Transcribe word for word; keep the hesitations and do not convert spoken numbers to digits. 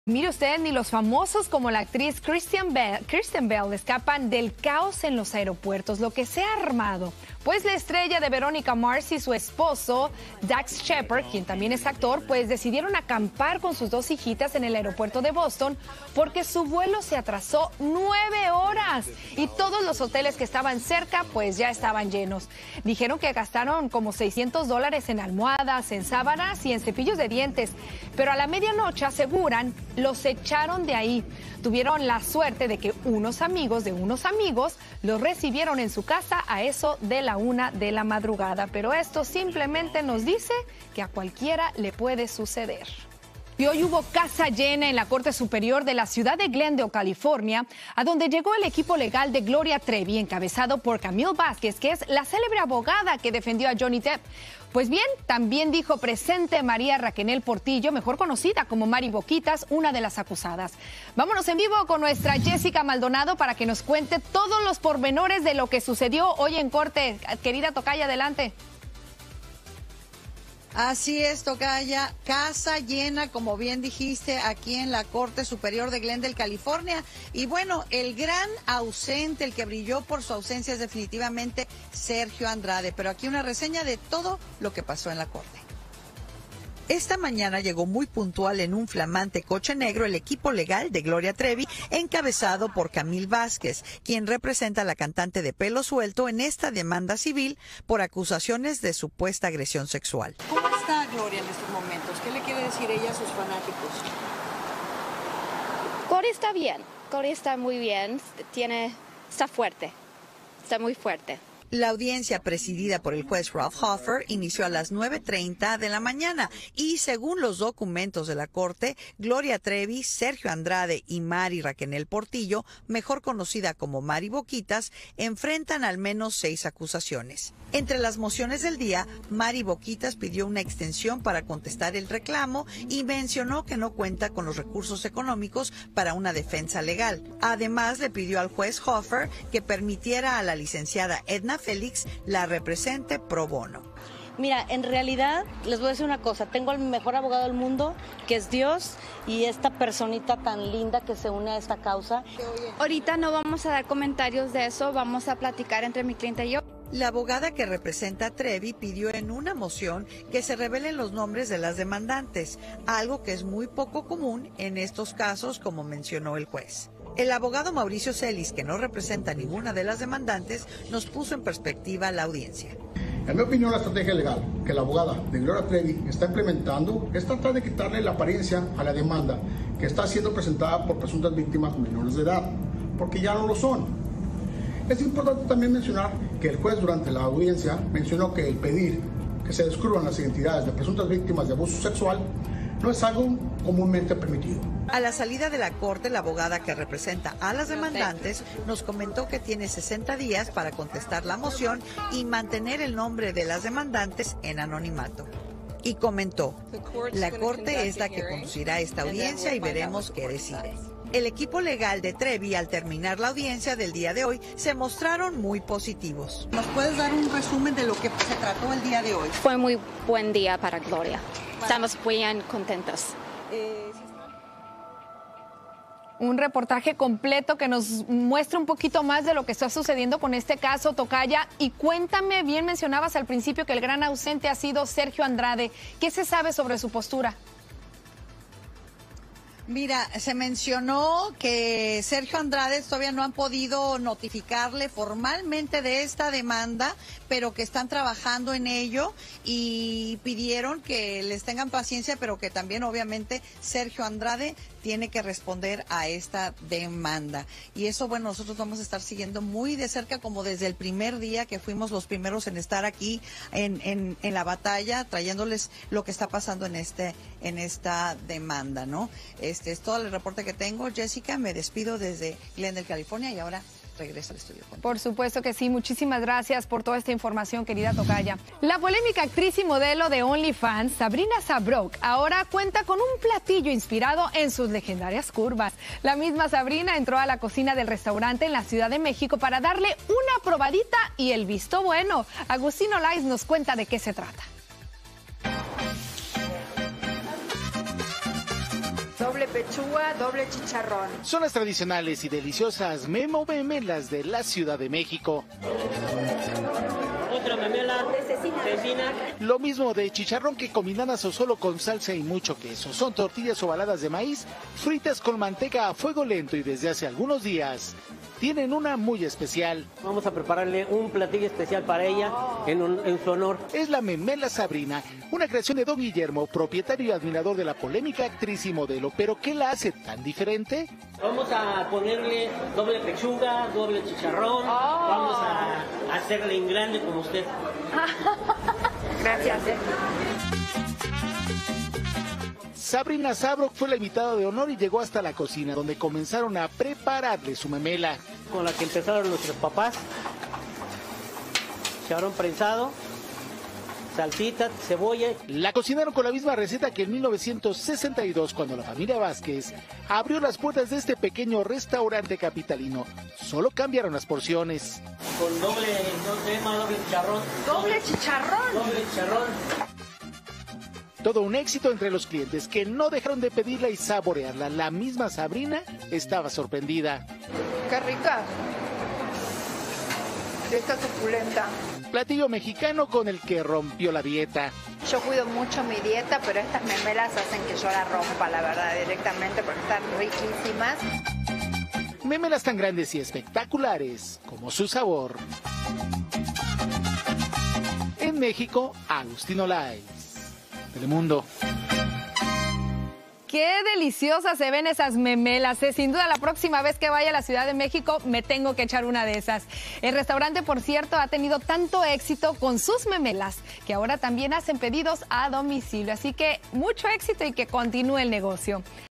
Mire usted, ni los famosos como la actriz Kristen Bell, Kristen Bell escapan del caos en los aeropuertos, lo que se ha armado. Pues la estrella de Veronica Mars y su esposo, Dax Shepard, quien también es actor, pues decidieron acampar con sus dos hijitas en el aeropuerto de Boston porque su vuelo se atrasó nueve horas y todos los hoteles que estaban cerca pues ya estaban llenos. Dijeron que gastaron como seiscientos dólares en almohadas, en sábanas y en cepillos de dientes, pero a la medianoche aseguran los echaron de ahí. Tuvieron la suerte de que unos amigos de unos amigos los recibieron en su casa a eso de la una de la madrugada. Pero esto simplemente nos dice que a cualquiera le puede suceder. Y hoy hubo casa llena en la Corte Superior de la ciudad de Glendale, California, a donde llegó el equipo legal de Gloria Trevi, encabezado por Camille Vázquez, que es la célebre abogada que defendió a Johnny Depp. Pues bien, también dijo presente María Raquel Portillo, mejor conocida como Mari Boquitas, una de las acusadas. Vámonos en vivo con nuestra Jessica Maldonado para que nos cuente todos los pormenores de lo que sucedió hoy en corte. Querida tocaya, adelante. Así es, tocaya, casa llena, como bien dijiste, aquí en la Corte Superior de Glendale, California. Y bueno, el gran ausente, el que brilló por su ausencia es definitivamente Sergio Andrade. Pero aquí una reseña de todo lo que pasó en la Corte. Esta mañana llegó muy puntual en un flamante coche negro el equipo legal de Gloria Trevi, encabezado por Camille Vázquez, quien representa a la cantante de pelo suelto en esta demanda civil por acusaciones de supuesta agresión sexual. ¿Cómo está Gloria en estos momentos? ¿Qué le quiere decir ella a sus fanáticos? Gloria está bien, Gloria está muy bien, tiene, está fuerte, está muy fuerte. La audiencia presidida por el juez Ralph Hoffer inició a las nueve treinta de la mañana y según los documentos de la corte, Gloria Trevi, Sergio Andrade y Mari Raquel Portillo, mejor conocida como Mari Boquitas, enfrentan al menos seis acusaciones. Entre las mociones del día, Mari Boquitas pidió una extensión para contestar el reclamo y mencionó que no cuenta con los recursos económicos para una defensa legal. Además, le pidió al juez Hoffer que permitiera a la licenciada Edna Félix la represente pro bono. Mira, en realidad, les voy a decir una cosa, tengo al mejor abogado del mundo, que es Dios, y esta personita tan linda que se une a esta causa. Ahorita no vamos a dar comentarios de eso, vamos a platicar entre mi cliente y yo. La abogada que representa a Trevi pidió en una moción que se revelen los nombres de las demandantes, algo que es muy poco común en estos casos, como mencionó el juez. El abogado Mauricio Celis, que no representa a ninguna de las demandantes, nos puso en perspectiva la audiencia. En mi opinión, la estrategia legal que la abogada de Gloria Trevi está implementando es tratar de quitarle la apariencia a la demanda que está siendo presentada por presuntas víctimas menores de edad, porque ya no lo son. Es importante también mencionar que el juez durante la audiencia mencionó que el pedir que se descubran las identidades de presuntas víctimas de abuso sexual no es algo comúnmente permitido. A la salida de la corte, la abogada que representa a las demandantes nos comentó que tiene sesenta días para contestar la moción y mantener el nombre de las demandantes en anonimato. Y comentó, la corte es la que conducirá esta audiencia y veremos qué decide. El equipo legal de Trevi, al terminar la audiencia del día de hoy, se mostraron muy positivos. ¿Nos puedes dar un resumen de lo que se trató el día de hoy? Fue muy buen día para Gloria. Estamos bien contentos. Eh, Un reportaje completo que nos muestra un poquito más de lo que está sucediendo con este caso, tocaya. Y cuéntame, bien mencionabas al principio que el gran ausente ha sido Sergio Andrade. ¿Qué se sabe sobre su postura? Mira, se mencionó que Sergio Andrade todavía no han podido notificarle formalmente de esta demanda, pero que están trabajando en ello y pidieron que les tengan paciencia, pero que también obviamente Sergio Andrade tiene que responder a esta demanda. Y eso, bueno, nosotros vamos a estar siguiendo muy de cerca, como desde el primer día que fuimos los primeros en estar aquí en, en, en la batalla, trayéndoles lo que está pasando en este en esta demanda, ¿no? Este es todo el reporte que tengo. Jessica, me despido desde Glendale, California, y ahora regreso al estudio. Por supuesto que sí. Muchísimas gracias por toda esta información, querida tocaya. La polémica actriz y modelo de OnlyFans, Sabrina Sabrok, ahora cuenta con un platillo inspirado en sus legendarias curvas. La misma Sabrina entró a la cocina del restaurante en la Ciudad de México para darle una probadita y el visto bueno. Agustín Olaiz nos cuenta de qué se trata. Sobre doble pechuga, doble chicharrón. Son las tradicionales y deliciosas memo memelas de la Ciudad de México. Otra memela de cecina. Lo mismo de chicharrón que combinadas o solo con salsa y mucho queso. Son tortillas ovaladas de maíz, fritas con manteca a fuego lento y desde hace algunos días tienen una muy especial. Vamos a prepararle un platillo especial para ella en, un, en su honor. Es la memela Sabrina, una creación de don Guillermo, propietario y admirador de la polémica actriz y modelo. ¿Pero qué la hace tan diferente? Vamos a ponerle doble pechuga, doble chicharrón. Oh. Vamos a hacerle en grande como usted. Gracias. Sabrina Sabrok fue la invitada de honor y llegó hasta la cocina, donde comenzaron a prepararle su memela. Con la que empezaron nuestros papás. Chicharrón prensado, salsita, cebolla. La cocinaron con la misma receta que en mil novecientos sesenta y dos, cuando la familia Vázquez abrió las puertas de este pequeño restaurante capitalino. Solo cambiaron las porciones. Con doble, doble, doble chicharrón. ¿Doble chicharrón? Doble chicharrón. Todo un éxito entre los clientes que no dejaron de pedirla y saborearla. La misma Sabrina estaba sorprendida. ¡Qué rica! Está suculenta. Platillo mexicano con el que rompió la dieta. Yo cuido mucho mi dieta, pero estas memelas hacen que yo la rompa, la verdad, directamente, porque están riquísimas. Memelas tan grandes y espectaculares como su sabor. En México, Agustín Olaez. Telemundo. Qué deliciosas se ven esas memelas, ¿eh? Sin duda la próxima vez que vaya a la Ciudad de México me tengo que echar una de esas. El restaurante, por cierto, ha tenido tanto éxito con sus memelas que ahora también hacen pedidos a domicilio. Así que mucho éxito y que continúe el negocio.